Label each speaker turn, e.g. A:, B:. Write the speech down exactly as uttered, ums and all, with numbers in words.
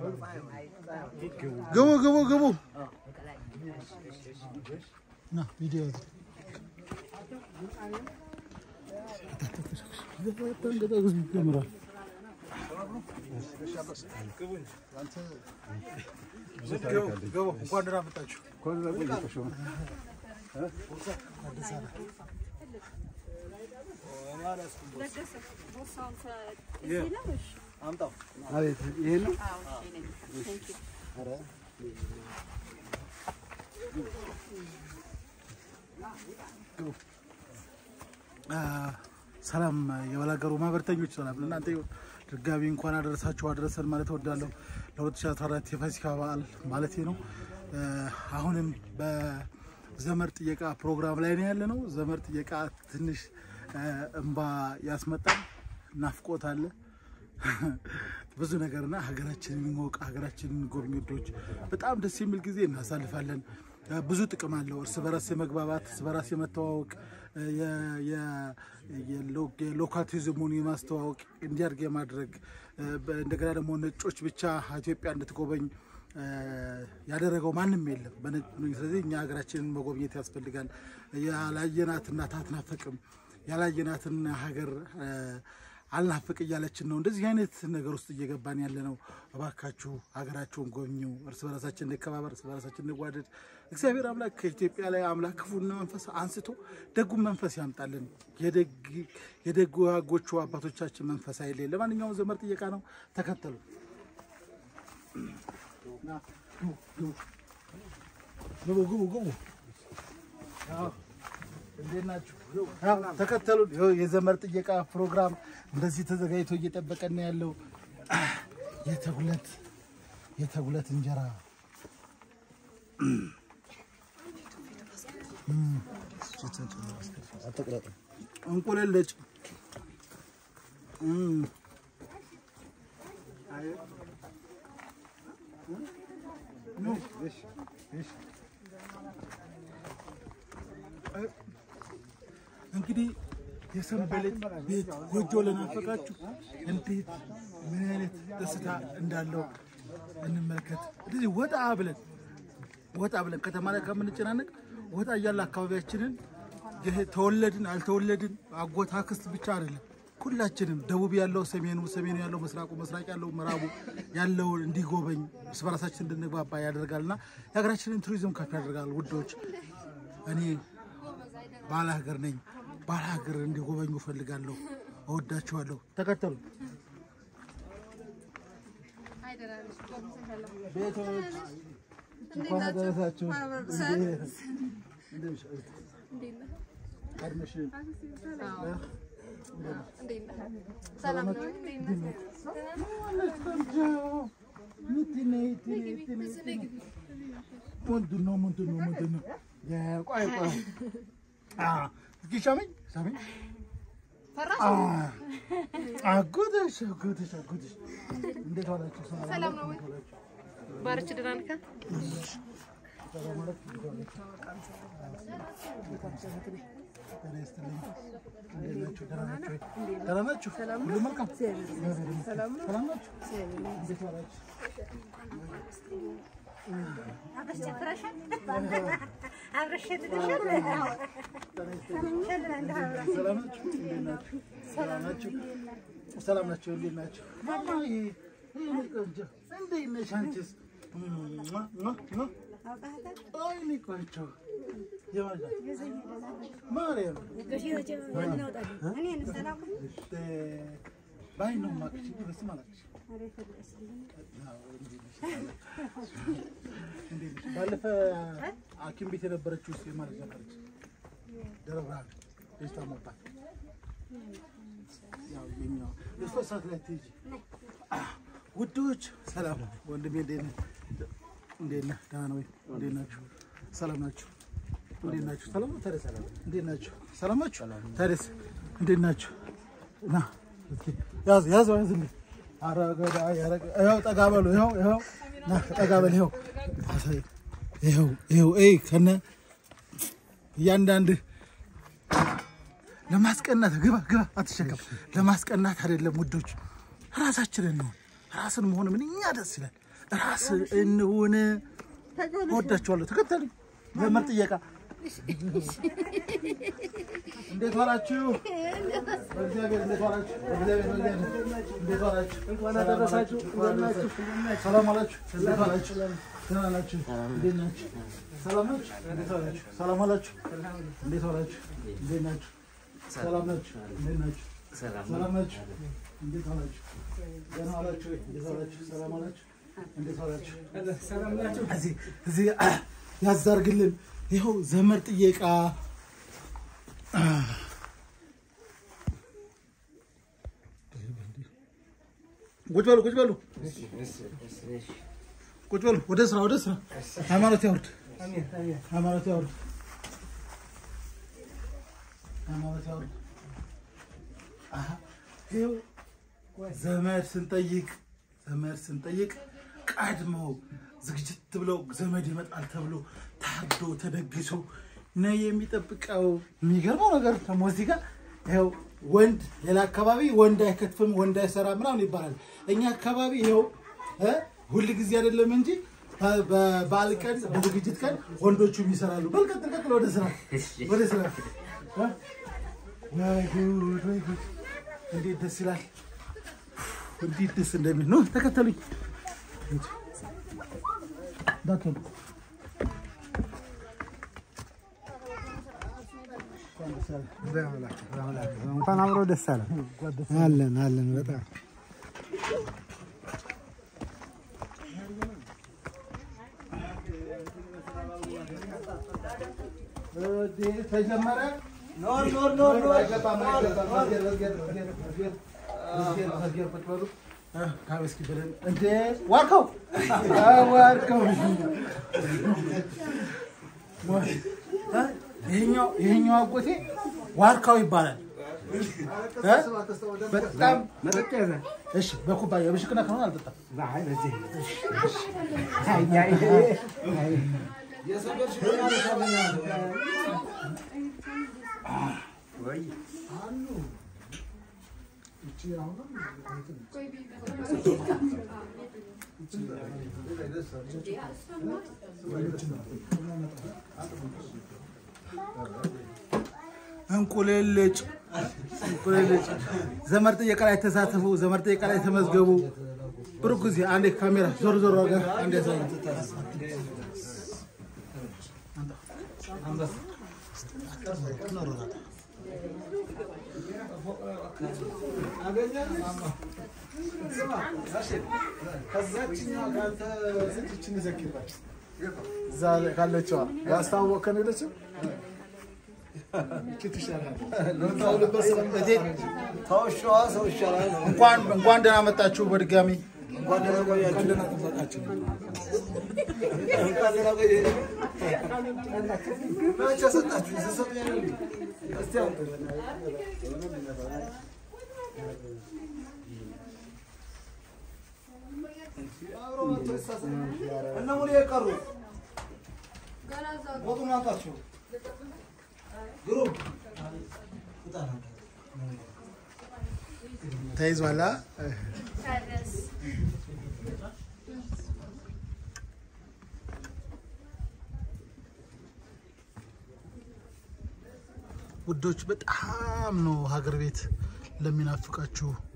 A: ግቡ ግቡ ግቡ ና ቪዲዮ ግቡ እንኳን ደህና መጣችሁ አምጣው አቤት ይሄ ነው አዎ እሺ ነኝ አረ አ ሰላም የባላገሩ ማህበርተኞች ሰላም እናንተ ድጋሚ እንኳን አደረሳችሁ አደረሰን ማለት ወዳለው ለ2014 የፋሲካ በዓል ማለት ነው አሁንም በዘመር ጥየቃ ፕሮግራም ላይ ነው ያለነው ዘመር ጥየቃ ትንሽ እንባ ያስመጣል ናፍቆት አለ ብዙ ነገርና ሀገራችንን እንወቅ ሀገራችንን ጎብኝቶች በጣም ደስ የሚል ጊዜ እናሳልፋለን ብዙ ጥቅም አለው እርስ በራስ የመግባባት እርስ በራስ የመተዋወቅ የ የ የሎካቲዝሙን የማስተዋወቅ እንዲያርግ የማድረግ እንደገና ደግሞ ነጮች ብቻ ኢትዮጵያ እንድትጎበኝ ያደረገው ማንንም የለም ስለዚህ እኛ ሀገራችንን መጎብኘት ያስፈልጋል ያላየናት እናት አትናፈቅም ያላየናትን ሀገር አልናፍቅ እያለችን ነው እንደዚህ አይነት ነገር ውስጥ እየገባን ያለነው አባካችሁ ሀገራችሁን ጎብኙ እርስ በራሳችን እንከባበር እርስ በራሳችን እንዋደድ እግዚአብሔር አምላክ ከኢትዮጵያ ላይ አምላክ ክፉና መንፈስ አንስቶ ደጉ መንፈስ ያምጣልን የደግ የደጓጎቹ አባቶቻችን መንፈስ አይደለም ለማንኛውም ዘመር ጥየቃ ነው ተከተሉ ና ግቡ ግቡ ግቡ አዎ እንደናችሁ ተከተሉ የዘመር ጥየቃ ፕሮግራም እንደዚህ ተዘጋጅቶ እየተጠበቀን ያለው የተጉለት የተጉለት እንጀራ አጥቅረጥ እንቁለለጭ እም አይ ኑ እሺ እሺ እንግዲህ የሰንበለጥ ቤት ጎጆ ለናፈቃችሁ እንዴት ምን አይነት ደስታ እንዳለው እንመልከት ስለዚህ ወጣ ብለን ወጣ ብለን ከተማ ላይ ከምንጨናነቅ ወጣ ያለ አካባቢያችንን ተወለድን አልተወለድን አጎት አክስት ብቻ አይደለም ሁላችንም ደቡብ ያለው ሰሜኑ ሰሜኑ ያለው መስራቁ መስራቅ ያለው ምዕራቡ ያለው እንዲጎበኝ ስበራሳችን እንድንግባባ ያደርጋልና የሀገራችንን ቱሪዝም ከፍ ያደርጋል ውዶች እኔ ባለ ሀገር ነኝ ባለ ሀገር እንዲጎበኙ ፈልጋለሁ እወዳችኋለሁ ተከተሉ አይደራልሽ ቆምሰላም ቤቶች እንኳን ደረሳችሁ እንደምሽ እንዴና አድመሽ እንዴና ሰላም ነው እንዴና ምንድነው ምንድነው ምንድነው ቆይ ቆይ አ ግሻመኝ ሳመኝ ፈራሽ አጉደሽ አጉደሽ አጉደሽ እንዴት ዋላችሁ ሰላም ነው ባርች ደናንካ ሰላም ማለት ሰላም ናችሁ ሰላም ሁሉ መልካም ሰላም ነው ሰላም ናችሁ እንዴት ዋላችሁ አብረሽ ፍራሽን አብረሽ ትደሻለ ሰላም ናችሁ ሰላም ናችሁ ሰላም ናችሁ እንዴት ናችሁ ማማዬ ይሄ ቆንጆ እንዴት ነሽ አንቺስ አይ ንቆንጆ የማዳ ማርያም እኔ ሰላም ባይ ነው ማክሽ በስመ አብ ባለፈ አኪም ቤት የነበረችው ማለት ነበረች ደረብራ ደስታ መጣ ያው የኛው ለሶስት ላይ ትይጂ ውዶች ሰላም ወንድሜ እንዴት ነህ እንዴት ነህ ደህና ነው እንዴት ናችሁ ሰላም ናችሁ እንዴት ናችሁ ሰላም ነው ታዲያ ሰላም እንዴት ናችሁ ሰላም ናችሁ ታዲያ እንዴት ናችሁ ና እስኪ ያዝ ያዝ ያዝልኝ አረጋዳ ያረጋ ይኸው ጠጋበሉ ይኸው ይኸው ና ጠጋበል ይኸው አሳይ ይኸው ይኸው እይ ከነ ያንዳንድ ለማስቀናት ግባ ግባ አትሸከም ለማስቀናት አይደለም ውዶች ራሳችንን ነው ራስን መሆን ምንኛ ደስ ይላል ራስ እንሁን ወዳችኋለሁ ተከተሉኝ ዘመር ጥየቃ እንዴት ዋላችሁ እግዚአብሔር እንዴት ዋላችሁ እግዚአብሔር እንዴት ዋላችሁ እንኳን አደረሳችሁ እንደናችሁ ሰላም አላችሁ እንዴት ዋላችሁ ደህና ናችሁ እንዴት ናችሁ ሰላም ናችሁ እንዴት ዋላችሁ ሰላም አላችሁ እንዴት ዋላችሁ እንዴት ናችሁ ሰላም ናችሁ እንዴት ናችሁ ሰላም ናችሁ እንዴት ዋላችሁ ደህና ዋላችሁ እንዴት ዋላችሁ ሰላም አላችሁ እንዴት ዋላችሁ ሰላም ናችሁ እዚህ እዚህ ያዛርግልን ይኸው ዘመር ጥየቃ ቁጭ በሉ ቁጭ በሉ ቁጭ በሉ ወደ ስራ ወደ ስራ ሃይማኖት ያወርድ አሜን አሜን ሃይማኖት ያወርድ ሃይማኖት ያወርድ አሃ ይኸው ዘመድ ስንጠይቅ ዘመድ ስንጠይቅ ቀድመው ዝግጅት ብለው ዘመድ ይመጣል ተብሎ ታርዶ ተደግሶ ነው የሚጠብቀው የሚገርመው ነገር ደግሞ እዚህ ጋር ይኸው ወንድ ሌላ አካባቢ ወንድ አይከትፍም ወንድ አይሰራ ምናምን ይባላል እኛ አካባቢ ይኸው ሁሉ ጊዜ አይደለም እንጂ በባል ቀን በዝግጅት ቀን ወንዶቹም ይሰራሉ በልቀጥ ቀጥ ወደ ስራ ወደ ስራ ወይ ጉድ ወይ ጉድ እንዴት ደስ ይላል እንዴት ደስ እንደሚል ነው ተከተሉኝ ዳክም
B: እንኳን አብሮ ደስ አለ አለን አለን በጣም
A: ተጀመረ ኖር ኖር ኖር ኖር አይገባም አይገባም ወርገር ወርገር ወርገር ወርገር ወርገር ወርገር ካበስኪ በለን እንደ ዋርካው ዋርካው ይሄኛው ይሄኛው አጎቴ ዋርካው ይባላል በጣም መጠቀዘ እሺ በኩባያ በሽክና ከሆነ አልጠጣም አይ በዚህ አይ አይ አይ የሰበር ሽክና ለሰበና ወይ አሉ እቺ አሁን ቆይ እንቁልልጭ እንቁልልጭ ዘመር ጥየቃ ላይ ተሳተፉ ዘመር ጥየቃ ላይ ተመዝገቡ ብሩክ ጊዜ አንዴ ካሜራ ዞር ዞር አጋ አንዴ ሳይ አንተ ከዛችኛው ጋንተ ስንትችን ዘክርባች እዛ ካለችዋ ያስታወቀን ይለች እንኳን እንኳን ደህና መጣችሁ በድጋሚ እንኳን ደህና ቆያችሁ ደህና ተፈቃችሁ እንኳን ደህና ቆያችሁ ማቻ ሰጣችሁ ሰሰብ ያለው እስቲ አውጡ አብሮ ተሳሰ እና ሙሉ የቀሩ ወጡ ናታችሁ ግሩፕ ተይዟላ ውዶች በጣም ነው ሀገር ቤት ለሚናፍቃችሁ